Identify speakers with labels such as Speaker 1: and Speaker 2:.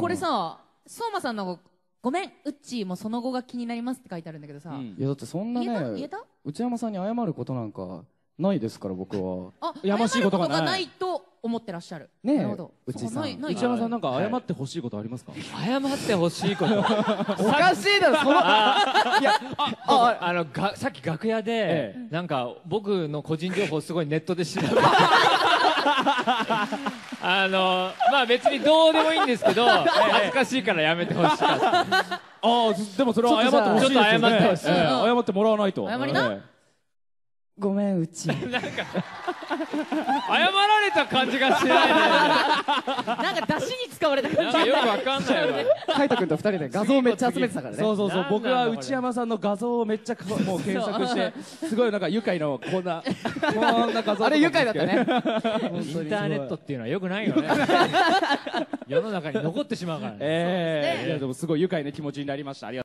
Speaker 1: これさ、相馬さんのごめん、うっちーもその後が気になりますって書いてあるんだけどさ。
Speaker 2: いやだってそんなね、
Speaker 1: 言えた
Speaker 2: 内山さんに謝ることなんかないですから僕は。
Speaker 1: あ、
Speaker 3: やましいことがない
Speaker 1: 謝るないと思ってらっしゃる。
Speaker 2: ねえ
Speaker 1: なるほど。
Speaker 2: 内さん
Speaker 1: ない
Speaker 3: 内山さんなんか謝ってほしいことありますか？
Speaker 4: 謝ってほしいこと
Speaker 2: おかしいだろその
Speaker 4: さっき楽屋でなんか僕の個人情報すごいネットで調べてまあ別にどうでもいいんですけど恥ずかしいからやめてほしかった。
Speaker 3: ああ、でもそれは謝ってほしいですよね。
Speaker 4: ちょっと謝ってほしい
Speaker 3: 謝ってもらわないと。
Speaker 1: 謝りな。
Speaker 2: ごめんうち。
Speaker 4: なんか謝られた感じがしないね。
Speaker 1: なんか出汁に使われた感じ。
Speaker 4: なんかよくわかんないわ。
Speaker 2: 海斗君と二人で画像めっちゃ集めてたからね。
Speaker 3: そうそうそう、
Speaker 4: なんなんだ
Speaker 3: 僕は内山さんの画像をめっちゃもう検索してすごいなんか愉快なこんな画像。
Speaker 2: あれ愉快だったね。
Speaker 4: インターネットっていうのはよくないよね。世の中に残ってしまうからね。
Speaker 3: いやでもすごい愉快な気持ちになりました。ありがとう。